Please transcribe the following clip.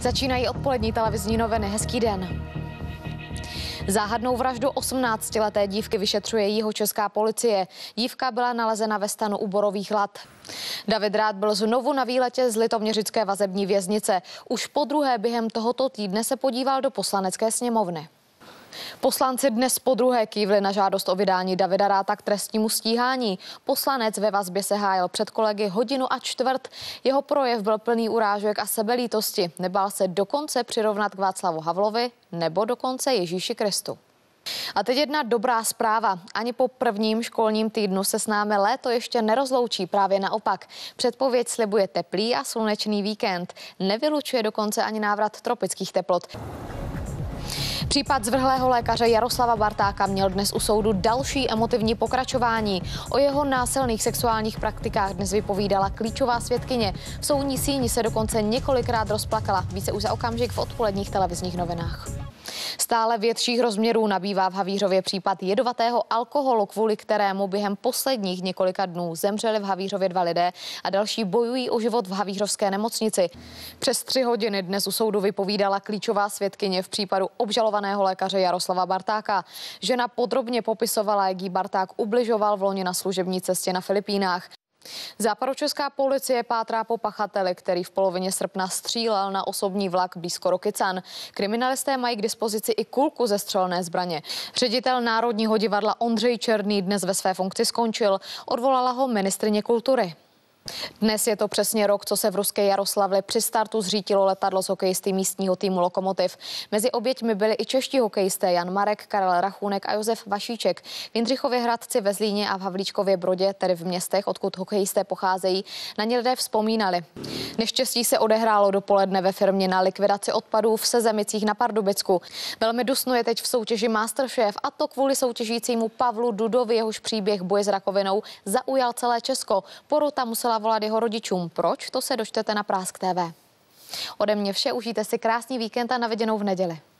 Začínají odpolední televizní noviny. Hezký den. Záhadnou vraždu 18leté dívky vyšetřuje jihočeská policie. Dívka byla nalezena ve stanu u Borových Lat. David Rath byl znovu na výletě z litoměřické vazební věznice. Už podruhé během tohoto týdne se podíval do Poslanecké sněmovny. Poslanci dnes podruhé kývli na žádost o vydání Davida Ratha k trestnímu stíhání. Poslanec ve vazbě se hájil před kolegy hodinu a čtvrt. Jeho projev byl plný urážek a sebelítosti. Nebál se dokonce přirovnat k Václavu Havlovi nebo dokonce Ježíši Kristu. A teď jedna dobrá zpráva. Ani po prvním školním týdnu se s námi léto ještě nerozloučí, právě naopak. Předpověď slibuje teplý a slunečný víkend. Nevylučuje dokonce ani návrat tropických teplot. Případ zvrhlého lékaře Jaroslava Bartáka měl dnes u soudu další emotivní pokračování. O jeho násilných sexuálních praktikách dnes vypovídala klíčová svědkyně. V soudní síni se dokonce několikrát rozplakala. Více už za okamžik v odpoledních televizních novinách. Stále větších rozměrů nabývá v Havířově případ jedovatého alkoholu, kvůli kterému během posledních několika dnů zemřeli v Havířově 2 lidé a další bojují o život v havířovské nemocnici. Přes 3 hodiny dnes u soudu vypovídala klíčová svědkyně v případu obžalovaného lékaře Jaroslava Bartáka. Žena podrobně popisovala, jak jí Barták ubližoval v loni na služební cestě na Filipínách. Západočeská policie pátrá po pachateli, který v polovině srpna střílel na osobní vlak blízko Rokycan. Kriminalisté mají k dispozici i kulku ze střelné zbraně. Ředitel Národního divadla Ondřej Černý dnes ve své funkci skončil. Odvolala ho ministryně kultury. Dnes je to přesně rok, co se v ruské Jaroslavli při startu zřítilo letadlo s hokejisty místního týmu Lokomotiv. Mezi oběťmi byli i čeští hokejisté Jan Marek, Karel Rachůnek a Josef Vašíček. V Jindřichově Hradci, ve Zlíně a v Havlíčkově Brodě, tedy v městech, odkud hokejisté pocházejí, na ně lidé vzpomínali. Neštěstí se odehrálo dopoledne ve firmě na likvidaci odpadů v Sezemicích na Pardubicku. Velmi dusno je teď v soutěži Masterchef, a to kvůli soutěžícímu Pavlu Dudovi, jehož příběh boje s rakovinou zaujal celé Česko. Porota musela volat jeho rodičům. Proč? To se dočtete na Prask TV. Ode mě vše, užijte si krásný víkend a na viděnou v neděli.